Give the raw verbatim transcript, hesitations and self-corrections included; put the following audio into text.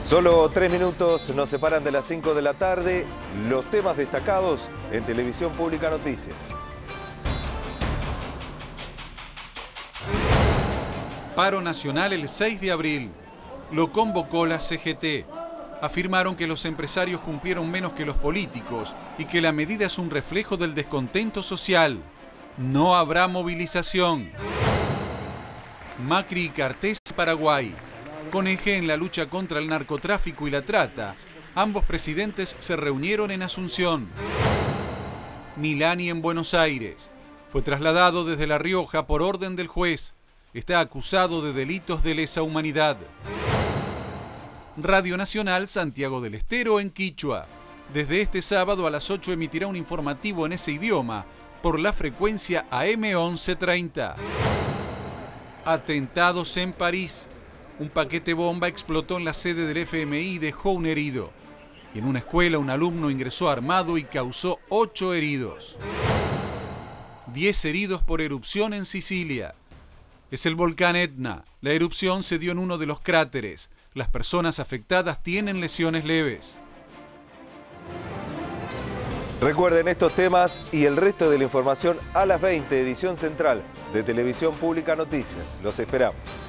Solo tres minutos nos separan de las cinco de la tarde. Los temas destacados en Televisión Pública Noticias. Paro nacional el seis de abril. Lo convocó la C G T. Afirmaron que los empresarios cumplieron menos que los políticos y que la medida es un reflejo del descontento social. No habrá movilización. Macri y Cartes Paraguay. Con eje en la lucha contra el narcotráfico y la trata, ambos presidentes se reunieron en Asunción. Milani en Buenos Aires. Fue trasladado desde La Rioja por orden del juez. Está acusado de delitos de lesa humanidad. Radio Nacional Santiago del Estero en quichua. Desde este sábado a las ocho emitirá un informativo en ese idioma por la frecuencia A M once treinta. Atentados en París. Un paquete bomba explotó en la sede del F M I y dejó un herido. Y en una escuela un alumno ingresó armado y causó ocho heridos. Diez heridos por erupción en Sicilia. Es el volcán Etna. La erupción se dio en uno de los cráteres. Las personas afectadas tienen lesiones leves. Recuerden estos temas y el resto de la información a las veinte, edición central de Televisión Pública Noticias. Los esperamos.